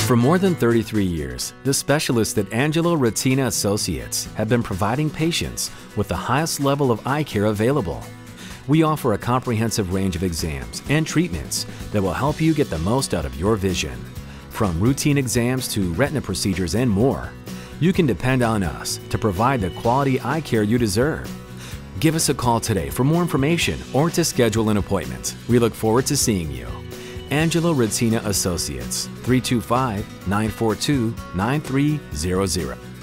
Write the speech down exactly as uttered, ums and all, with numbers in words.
For more than thirty-three years, the specialists at Angelo Retina Associates have been providing patients with the highest level of eye care available. We offer a comprehensive range of exams and treatments that will help you get the most out of your vision. From routine exams to retina procedures and more, you can depend on us to provide the quality eye care you deserve. Give us a call today for more information or to schedule an appointment. We look forward to seeing you. Angelo Retina Associates, three two five, nine four two, nine three zero zero.